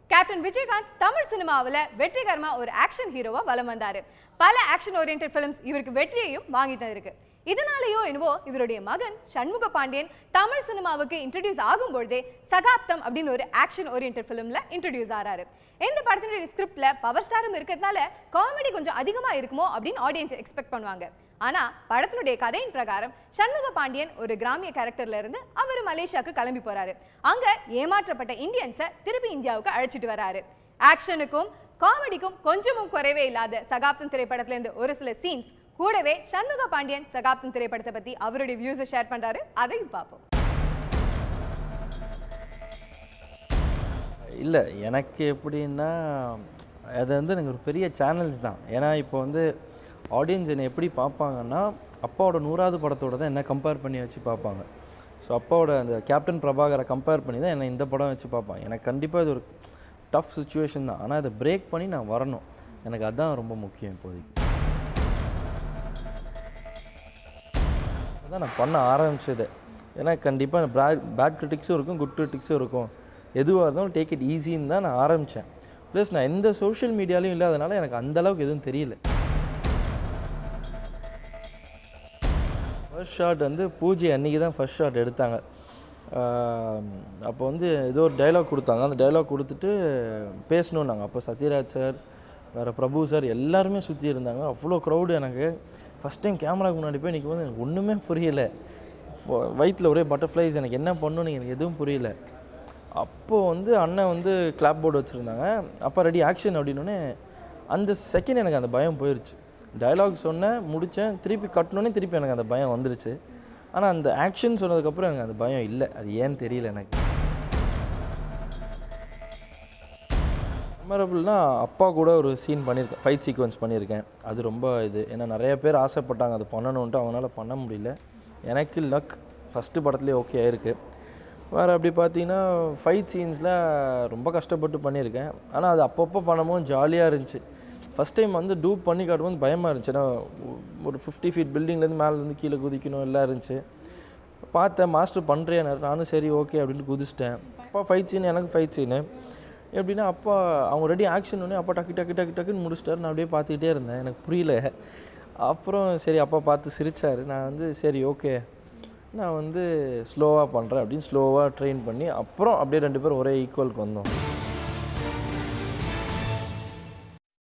Captain Vijayakanth Tamil சினிமாவில் வெற்றிகரமா ஒரு ஆக்ஷன் ஹீரோவா வலம் வந்தாரு. பல ஆக்ஷன் ஓரியன்டட் ஃபிலிம்ஸ் இவருக்கு வெற்றியையும் வாங்கி தந்திருக்கு. இதனாலேயோ என்னவோ இவருடைய மகன் சண்முக பாண்டியன் தமிழ் சினிமாவுக்கு இன்ட்ரோடியூஸ் ஆகும்போதே சகாப்தம் அப்படின்னு ஒரு ஆக்ஷன் ஓரியன்டட் ஃபிலிம்ல இன்ட்ரோடியூஸ் ஆறாரு. இந்த படத்தினுடைய ஸ்கிரிப்ட்ல பவர் ஸ்டாரும் இருக்கிறதுனால காமெடி கொஞ்சம் அதிகமா இருக்குமோ அப்படின்னு ஆடியன்ஸ் எக்ஸ்பெக்ட் பண்ணுவாங்க. ஆனா படத்தினுடைய கதையின் பிரகாரம் சண்முக பாண்டியன் ஒரு கிராமிய கேரக்டர்ல இருந்து அவர் மலேசியாவுக்கு கிளம்பி போறாரு. அங்க ஏமாற்றப்பட்ட இந்தியன்ஸை திருப்பி இந்தியாவுக்கு அழைச்சிட்டு வராரு. ஆக்ஷனுக்கும் காமெடிக்கும் கொஞ்சமும் குறைவே இல்லாத சகாப்தம் திரைப்படத்துல இருந்து ஒரு சில சீன்ஸ் கூடவே சண்முக பாண்டியன் சகாப்தம் திரைப்படத்தை பத்தி அவருடைய வியூஸை ஷேர் பண்றாரு. அதையும் பார்ப்போம். இல்லை, எனக்கு எப்படின்னா அது எனக்கு ஒரு பெரிய சேனல்ஸ் தான். ஏன்னா இப்போ ஆடியன்ஸ் என்னை எப்படி பார்ப்பாங்கன்னா அப்பாவோட 100வது படத்தோட தான் என்ன கம்பேர் பண்ணி வச்சு பார்ப்பாங்க. ஸோ அப்பாவோட அந்த கேப்டன் பிரபாகரை கம்பேர் பண்ணி தான் என்னை இந்த படம் வச்சு பார்ப்பாங்க. எனக்கு கண்டிப்பாக இது ஒரு டஃப் சுச்சுவேஷன் தான். ஆனால் அதை பிரேக் பண்ணி நான் வரணும். எனக்கு அதுதான் ரொம்ப முக்கியம். இப்போதைக்கு அதான் நான் பண்ண ஆரம்பிச்சது. ஏன்னா கண்டிப்பாக பேட் கிரிட்டிக்ஸும் இருக்கும், குட் கிரிட்டிக்ஸும் இருக்கும். எதுவாக இருந்தாலும் டேக் இட் ஈஸின்னு தான் நான் ஆரம்பித்தேன். ப்ளஸ் நான் எந்த சோஷியல் மீடியாலையும் இல்லாதனால எனக்கு அந்தளவுக்கு எதுவும் தெரியல. ஃபர்ஸ்ட் ஷாட் பூஜை அன்றைக்கி தான் ஃபர்ஸ்ட் ஷாட் எடுத்தாங்க. அப்போ ஏதோ ஒரு டைலாக் கொடுத்தாங்க. அந்த டைலாக் கொடுத்துட்டு பேசணும் நாங்கள். அப்போ சத்யராஜ் சார், வேறு பிரபு சார் எல்லாருமே சுற்றி இருந்தாங்க. அவ்வளோ க்ரௌடு. எனக்கு ஃபஸ்ட் டைம் கேமராவுக்கு முன்னாடி போய் நிற்கும் போது எனக்கு ஒன்றுமே புரியலை. வயிற்றில் ஒரே பட்டர்ஃப்ளைஸ். எனக்கு என்ன பண்ணணும்னு எனக்கு எதுவும் புரியல. அப்போது அண்ணன் கிளாப் போர்டு வச்சுருந்தாங்க. அப்போ ரெடி ஆக்ஷன் அப்படின்னோடனே அந்த செகண்ட் எனக்கு அந்த பயம் போயிடுச்சு. டைலாக் சொன்னேன், முடித்தேன், திருப்பி கட்டணுன்னே திருப்பி எனக்கு அந்த பயம் வந்துருச்சு. ஆனால் அந்த ஆக்ஷன் சொன்னதுக்கப்புறம் எனக்கு அந்த பயம் இல்லை. அது ஏன்னு தெரியல. எனக்கு மெமரபிள்னா அப்பா கூட ஒரு சீன் பண்ணியிருக்கேன், ஃபைட் சீக்வன்ஸ் பண்ணியிருக்கேன். அது ரொம்ப ஏன்னா நிறைய பேர் ஆசைப்பட்டாங்க அது பண்ணணுன்ட்டு, அவங்களால பண்ண முடியல. எனக்கு லக் ஃபஸ்ட்டு படத்துலேயே ஓகே ஆயிருக்கு. வேறு அப்படி பார்த்தீங்கன்னா ஃபைட் சீன்ஸில் ரொம்ப கஷ்டப்பட்டு பண்ணியிருக்கேன். ஆனால் அது அப்பப்போ பண்ணும்போது ஜாலியாக இருந்துச்சு. ஃபஸ்ட் டைம் டூப் பண்ணி காட்டும்போது பயமாக இருந்துச்சு. ஏன்னா ஒரு 50 ஃபீட் பில்டிங்லேருந்து மேலேருந்து கீழே குதிக்கணும் எல்லாம் இருந்துச்சு. பார்த்தேன் மாஸ்டர் பண்ணுறேன், நானும் சரி ஓகே அப்படின்ட்டு குதிச்சிட்டேன். அப்பா ஃபைட் சீன், எனக்கு ஃபைட் சீனு எப்படின்னா அப்பா அவங்க ரெடி ஆக்ஷன் ஒன்று அப்பா டக்கு டக்கு டக்கு டக்குன்னு முடிச்சிட்டாரு. நான் அப்படியே பார்த்துக்கிட்டே இருந்தேன், எனக்கு புரியல. அப்புறம் சரி அப்பா பார்த்து சிரித்தார். நான் சரி ஓகே நான் ஸ்லோவாக பண்ணுறேன் அப்படின்னு ஸ்லோவாக ட்ரெயின் பண்ணி அப்புறம் அப்படியே 2 பேரும் ஒரே ஈக்குவலுக்கு வந்தோம்.